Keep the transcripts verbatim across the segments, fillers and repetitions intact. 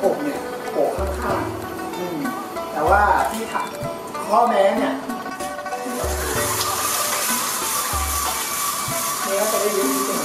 ผมเนี่ยโผล่ข้างๆแต่ว่าที่ถักข้อแม้เนี่ยนี่ก็จะได้ยืดนิดนึง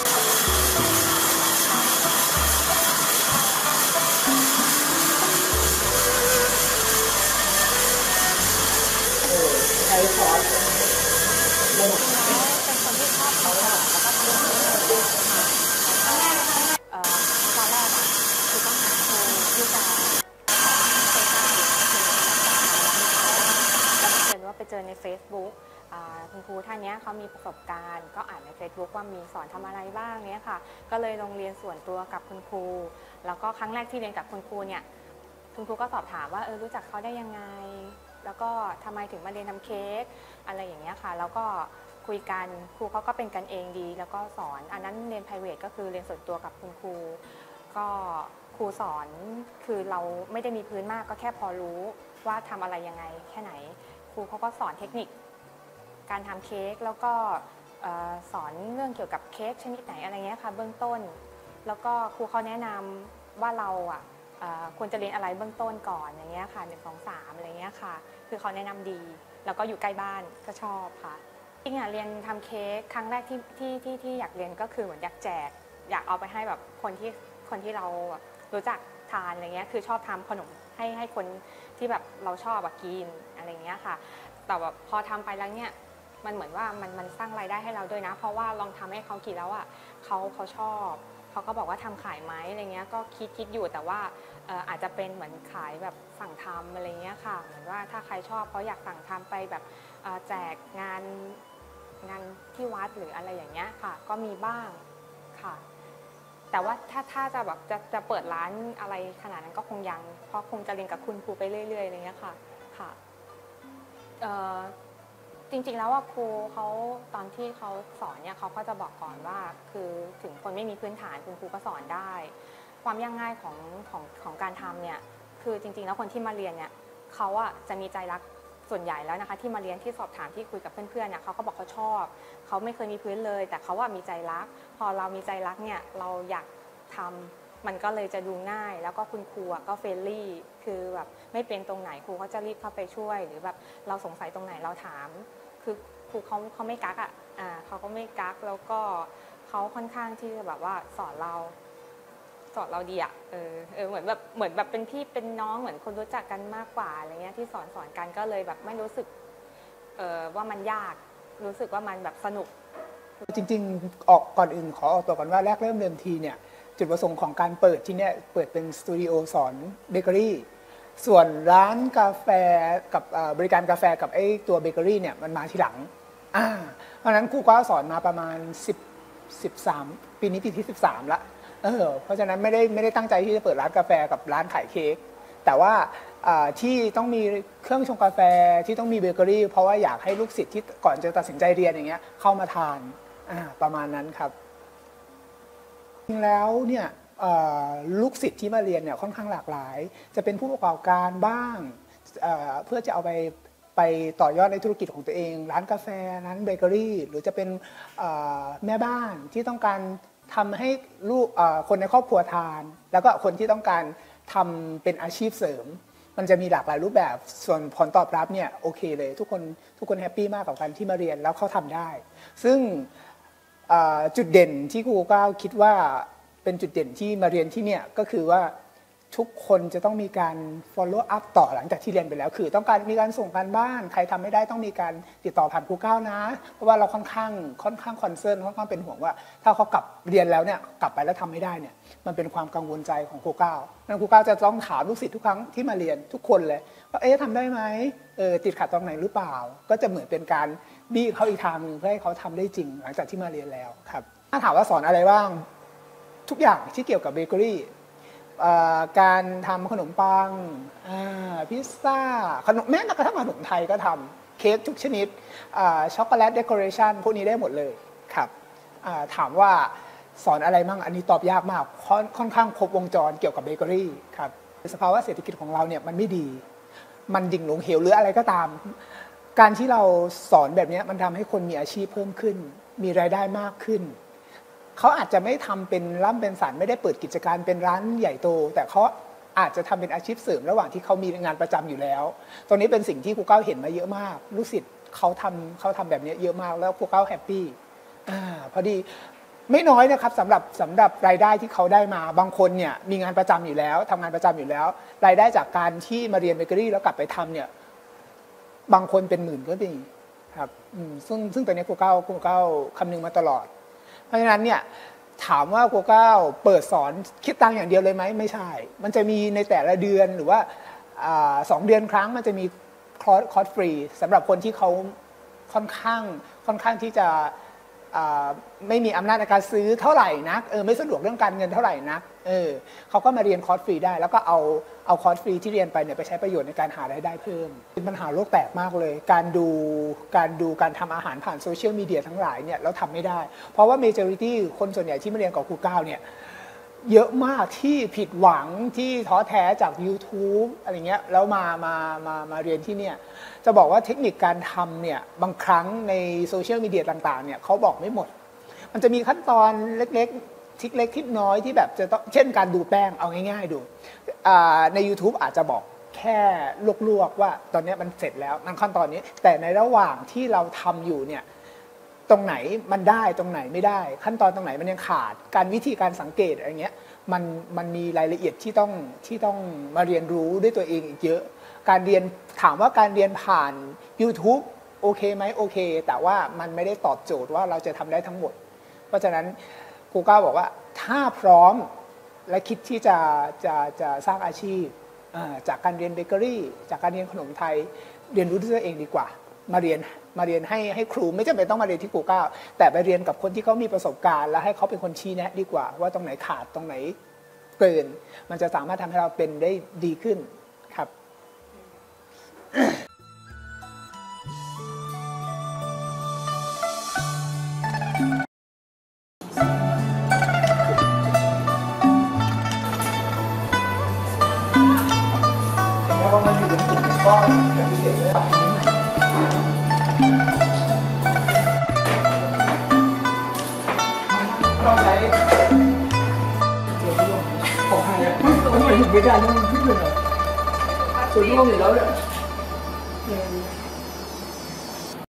ใช้ซอสเป็นคนที่ชอบเขาอะแล้วก็ทำให้ดูค่ะเอ่อตอนแรกอะคือต้องหาครูที่จะใช้การก็คือแล้วบังเอิญว่าไปเจอใน Facebook คุณครูท่านนี้เขามีประสบการณ์ก็อ่านใน Facebook ว่ามีสอนทำอะไรบ้างเนี้ยค่ะก็เลยลงเรียนส่วนตัวกับคุณครูแล้วก็ครั้งแรกที่เรียนกับคุณครูเนี่ยคุณครูก็สอบถามว่าเออรู้จักเขาได้ยังไงแล้วก็ทำไมถึงมาเรียนทำเค้กอะไรอย่างเงี้ยค่ะแล้วก็คุยกันครูเขาก็เป็นกันเองดีแล้วก็สอนอันนั้นเรียน private ก็คือเรียนส่วนตัวกับคุณครูก็ครูสอนคือเราไม่ได้มีพื้นมากก็แค่พอรู้ว่าทำอะไรยังไงแค่ไหนครูเขาก็สอนเทคนิคการทำเค้กแล้วก็สอนเรื่องเกี่ยวกับเค้กชนิดไหนอะไรเงี้ยค่ะเบื้องต้นแล้วก็ครูเขาแนะนำว่าเราอ่ะควรจะเรียนอะไรเบื้องต้นก่อนอย่างเงี้ยค่ะหนึ่งสองสามอะไรเงี้ยค่ะคือเขาแนะนำดีแล้วก็อยู่ใกล้บ้านก็ชอบค่ะจริงอ่ะเรียนทำเค้กครั้งแรกที่ที่ที่ที่อยากเรียนก็คือเหมือนอยากแจกอยากเอาไปให้แบบคนที่คนที่เรารู้จักทานอะไรเงี้ยคือชอบทำขนมให้ให้คนที่แบบเราชอบกินอะไรเงี้ยค่ะแต่แบบพอทำไปแล้วเนี่ยมันเหมือนว่ามันมันสร้างรายได้ให้เราด้วยนะเพราะว่าลองทำให้เขากินแล้วอ่ะเขาเขาชอบเขาก็บอกว่าทำขายไหมอะไรเงี้ยก็คิดคิดอยู่แต่ว่าอาจจะเป็นเหมือนขายแบบสั่งทำอะไรเงี้ยค่ะเหมือนว่าถ้าใครชอบเขาอยากสั่งทำไปแบบแจกงานงานที่วัดหรืออะไรอย่างเงี้ยค่ะก็มีบ้างค่ะแต่ว่าถ้าถ้าจะแบบจะจะเปิดร้านอะไรขนาดนั้นก็คงยังเพราะคงจะเรียนกับคุณครูไปเรื่อยๆอะไรเงี้ยค่ะค่ะจริงๆแล้วว่าครูเขาตอนที่เขาสอนเนี่ยเขาก็จะบอกก่อนว่าคือถึงคนไม่มีพื้นฐานคุณครูก็สอนได้ความยากง่ายของของของการทำเนี่ยคือจริงๆแล้วคนที่มาเรียนเนี่ยเขาอะจะมีใจรักส่วนใหญ่แล้วนะคะที่มาเรียนที่สอบถามที่คุยกับเพื่อนๆเนี่ยเขาก็บอกเขาชอบเขาไม่เคยมีพื้นเลยแต่เขาว่ามีใจรักพอเรามีใจรักเนี่ยเราอยากทำมันก็เลยจะดูง่ายแล้วก็คุณครูก็เฟรนลี่คือแบบไม่เป็นตรงไหนครูเขาจะรีบเข้าไปช่วยหรือแบบเราสงสัยตรงไหนเราถามคือครูเขาเขาไม่กักอ่ะอ่าเขาก็ไม่กักแล้วก็เขาค่อนข้างที่จะแบบว่าสอนเราสอนเราดีอ่ะเออเออเหมือนแบบเหมือนแบบเป็นพี่เป็นน้องเหมือนคนรู้จักกันมากกว่าอะไรเงี้ยที่สอนสอนกันก็เลยแบบไม่รู้สึกเออว่ามันยากรู้สึกว่ามันแบบสนุกจริงๆออกก่อนอื่นขอออกตัวก่อนว่าแรกเริ่มเดิมทีเนี่ยจุดประสงค์ของการเปิดที่เนี่ยเปิดเป็นสตูดิโอสอนเบเกอรี่ส่วนร้านกาแฟกับบริการกาแฟกับไอ้ตัวเบเกอรี่เนี่ยมันมาทีหลังอ่าเพราะฉะนั้นครูก็สอนมาประมาณสิบ สิบสามปีนี้ปีที่สิบสามละเออเพราะฉะนั้นไม่ได้ไม่ได้ตั้งใจที่จะเปิดร้านกาแฟกับร้านขายเค้กแต่ว่าที่ต้องมีเครื่องชงกาแฟที่ต้องมีเบเกอรี่เพราะว่าอยากให้ลูกศิษย์ที่ก่อนจะตัดสินใจเรียนอย่างเงี้ยเข้ามาทานอ่าประมาณนั้นครับจริงแล้วเนี่ยลูกศิษย์ที่มาเรียนเนี่ยค่อนข้างหลากหลายจะเป็นผู้ประกอบการบ้าง เ, เพื่อจะเอาไปไปต่อยอดในธุรกิจของตัวเองร้านกาแฟร้านเบเกอรี่หรือจะเป็นแม่บ้านที่ต้องการทำให้ลูกคนในครอบครัวทานแล้วก็คนที่ต้องการทำเป็นอาชีพเสริมมันจะมีหลากหลายรูปแบบส่วนผลตอบรับเนี่ยโอเคเลยทุกคนทุกคนแฮปปี้มากกับการที่มาเรียนแล้วเขาทำได้ซึ่งจุดเด่นที่ครูก้าวคิดว่าเป็นจุดเด่นที่มาเรียนที่เนี่ยก็คือว่าทุกคนจะต้องมีการ follow up ต่อหลังจากที่เรียนไปแล้วคือต้องการมีการส่งการบ้านใครทำไม่ได้ต้องมีการติดต่อผ่านครูก้าวนะเพราะว่าเราค่อนข้างค่อนข้างคอนเซิร์นค่อนข้างเป็นห่วงว่าถ้าเขากลับเรียนแล้วเนี่ยกลับไปแล้วทำไม่ได้เนี่ยมันเป็นความกังวลใจของครูก้าวนั้นครูก้าวจะต้องถามลูกศิษย์ทุกครั้งที่มาเรียนทุกคนเลยว่าเอ๊ะทำได้ไหมเออติดขัดตรงไหนหรือเปล่าก็จะเหมือนเป็นการบี้เขาอีกทางนึงเพื่อให้เขาทำได้จริงหลังจากที่มาเรียนแล้วครับถ้าถามว่าสอนอะไรบ้างทุกอย่างที่เกี่ยวกับเบเกอรี่การทำขนมปังพิซซ่าขนมแม้กระทั่งขนมไทยก็ทำเค้กทุกชนิดช็อกโกแลตเดคอเรชันพวกนี้ได้หมดเลยครับถามว่าสอนอะไรมั่งอันนี้ตอบยากมากค่อนข้างครบวงจรเกี่ยวกับเบเกอรี่ครับสภาวะเศรษฐกิจของเราเนี่ยมันไม่ดีมันดิ่งลงเหวหรืออะไรก็ตามการที่เราสอนแบบนี้มันทำให้คนมีอาชีพเพิ่มขึ้นมีรายได้มากขึ้นเขาอาจจะไม่ทำเป็นร่ำเป็นสันไม่ได้เปิดกิจการเป็นร้านใหญ่โตแต่เขาอาจจะทำเป็นอาชีพเสริมระหว่างที่เขามีงานประจำอยู่แล้วตรงนี้เป็นสิ่งที่ครูเก้าเห็นมาเยอะมากลูกศิษย์เขาทำเขาทำแบบนี้เยอะมากแล้วครูเก้าแฮปปี้อ่าพอดีไม่น้อยนะครับสำหรับสำหรับรายได้ที่เขาได้มาบางคนเนี่ยมีงานประจำอยู่แล้วทำงานประจำอยู่แล้วรายได้จากการที่มาเรียนเบเกอรี่แล้วกลับไปทำเนี่ยบางคนเป็นหมื่นก็มีครับซึ่งซึ่งตอนนี้ครูเก้าครูเก้าคำนึงมาตลอดเพราะฉะนั้นเนี่ยถามว่าครูเก้าเปิดสอนคิดตังค์อย่างเดียวเลยไหมไม่ใช่มันจะมีในแต่ละเดือนหรือว่าสองเดือนครั้งมันจะมีคอร์สคอร์สฟรีสำหรับคนที่เขาค่อนข้างค่อนข้างที่จะไม่มีอำนาจในการซื้อเท่าไหร่นักเออไม่สะดวกเรื่องการเงินเท่าไหร่นักเออเขาก็มาเรียนคอร์สฟรีได้แล้วก็เอาเอาคอร์สฟรีที่เรียนไปเนี่ยไปใช้ประโยชน์ในการหารายได้เพิ่มเป็นปัญหาโลกแตกมากเลยการดูการดูการทำอาหารผ่านโซเชียลมีเดียทั้งหลายเนี่ยเราทำไม่ได้เพราะว่า majority คนส่วนใหญ่ที่มาเรียนกับครูเก้าเนี่ยเยอะมากที่ผิดหวังที่ท้อแท้จาก YouTube อะไรเงี้ยแล้วมามามามาเรียนที่เนี่ยจะบอกว่าเทคนิคการทำเนี่ยบางครั้งในโซเชียลมีเดียต่างๆเนี่ยเขาบอกไม่หมดมันจะมีขั้นตอนเล็กๆทิกเล็กทิกน้อยที่แบบจะต้องเช่นการดูแป้งเอาง่ายๆดูใน YouTube อาจจะบอกแค่ลวกๆว่าตอนนี้มันเสร็จแล้วนั่นขั้นตอนนี้แต่ในระหว่างที่เราทำอยู่เนี่ยตรงไหนมันได้ตรงไหนไม่ได้ขั้นตอนตรงไหนมันยังขาดการวิธีการสังเกตอะไรเงี้ยมันมันมีรายละเอียดที่ต้องที่ต้องมาเรียนรู้ด้วยตัวเองอีกเยอะการเรียนถามว่าการเรียนผ่าน YouTube โอเคไหมโอเคแต่ว่ามันไม่ได้ตอบโจทย์ว่าเราจะทำได้ทั้งหมดเพราะฉะนั้นครูก้าบอกว่าถ้าพร้อมและคิดที่จะจะจะสร้างอาชีพจากการเรียนเบเกอรี่จากการเรียนขนมไทยเรียนรู้ด้วยตัวเองดีกว่ามาเรียนมาเรียนให้ให้ครูไม่จำเป็นต้องมาเรียนที่ครูเก้าแต่ไปเรียนกับคนที่เขามีประสบการณ์และให้เขาเป็นคนชี้แนะดีกว่าว่าตรงไหนขาดตรงไหนเกินมันจะสามารถทำให้เราเป็นได้ดีขึ้นครับแล้วมันอยู่ในกลุ่มก้อนจะพิเศษเลยต้องใช้เดี๋ยวร่วมของใครอ่ะมันไม่ถึงไม่ได้แล้วมันขึ้นเลยส่วนร่วมอยู่แล้วเนี่ย